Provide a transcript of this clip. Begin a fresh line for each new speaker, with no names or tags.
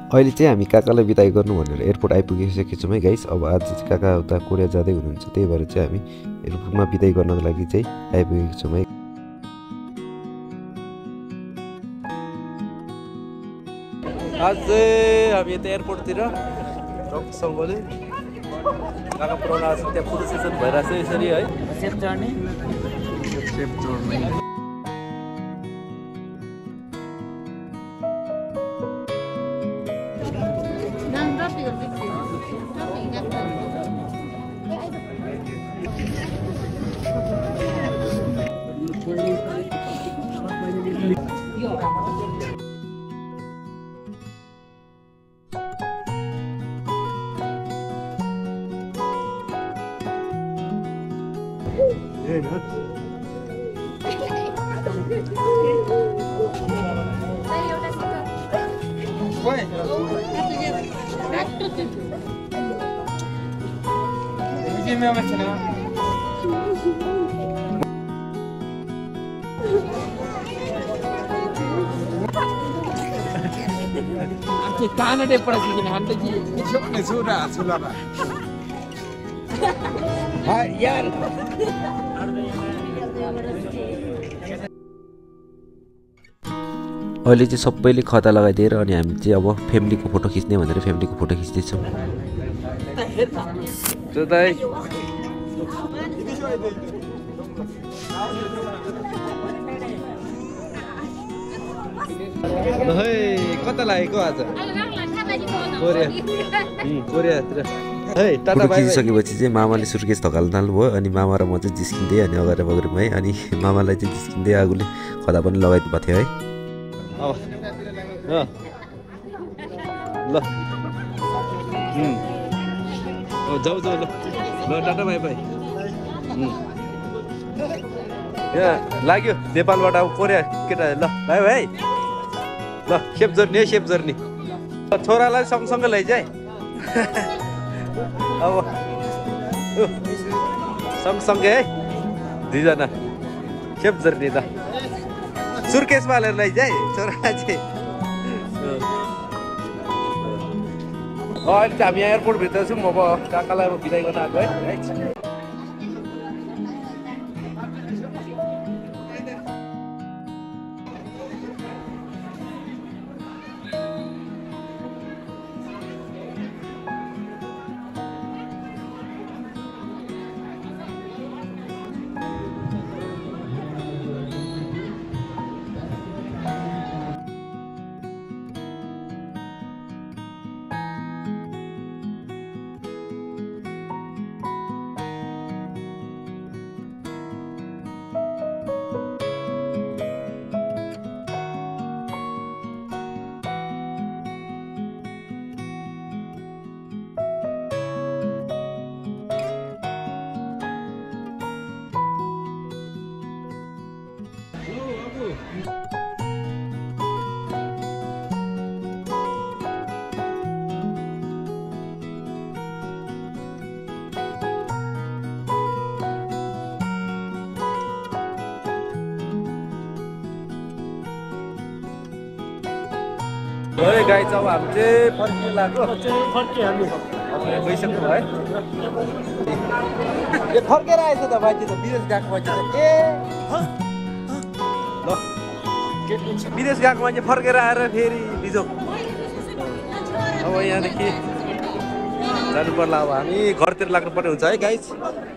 अहिले चाहिँ हामी काकालाई बिदाई गर्नु भनेर एयरपोर्ट आइपुगिसकेको छौँ है गाइस। अब आज चाहिँ काका उता कोरिया जाँदै हुनुहुन्छ, त्यही भएर चाहिँ हामी एयरपोर्टमा बिदाई गर्नको लागि चाहिँ आइपुगेको छौँ है। आज हामी यता एयरपोर्टतिर रक्सँगले काका पुऱ्याउन आएको छ, त्यहाँ फोटो सेसन भइरहेको छ यसरी है। Safe journey.
Canada para sini hantar je. Sudah. Hai yaar.
अहिले चाहिँ सबैले खता लगाइदिएर अनि हामी चाहिँ अब फ्यामिलीको फोटो खिच्ने भनेर फ्यामिलीको फोटो खिच्दैछौँ। कता लागेको आज कोरियातिर खिचिसकेपछि चाहिँ मामाले सुर्केस धकाल्न थाल्नुभयो अनि मामा र म चाहिँ जिस्किँदै अनि अगाडि बगेर भएँ अनि मामालाई चाहिँ जिस्किँदै आगोले खदा पनि लगाइदिनु भएको थियो है। ल जाऊ ल टाटा बाई बाई। यहाँ लाग्यो नेपालबाट अब कोरिया केटा ल बाई भाइ ल सेप जर्नी छोरालाई सँगसँगै लैजाए अब सँगसँगै है दुईजना सेप जर्नी त सुर्केसमा हालेर लैजाए छोरालाई चाहिँ। अहिले चाहिँ हामी यहाँ एयरपोर्टभित्र छौँ, अब काकालाई अब बिदाई गर्न आएको है। है गाइस, अब हामी चाहिँ फर्किन लाग्यो। गइसक्नु भयो है। फर्केर आएछ त मान्छे त विदेश गएको मान्छे त ल विदेश गएको मान्छे फर्केर आएर फेरि बिजोक। अब यहाँदेखि जानु पर्ला, अब हामी घरतिर लाग्नुपर्ने हुन्छ है गाइस।